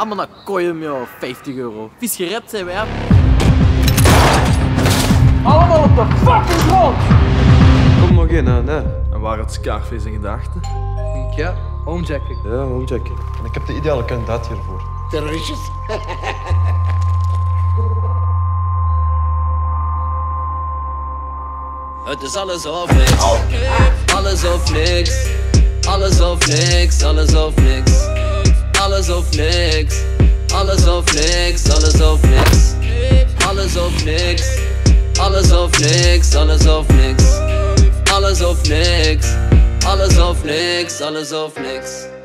Allemaal naar kooien met 50 euro. Vies gered zijn wij. Allemaal op de fucking grond! Kom nog in, hè? Nee. En waar het Scarface in gedachten? Ja, homejacking. Ja, homechecken. En ik heb de ideale kandidaat hiervoor. Terroristjes? Het is alles of niks. Alles of niks. Alles of niks. Alles of niks. Alles of niks. Alles of niks. Alles of niks. Alles of niks. Alles of niks. Alles of niks. Alles of niks. Alles of niks. Alles of niks.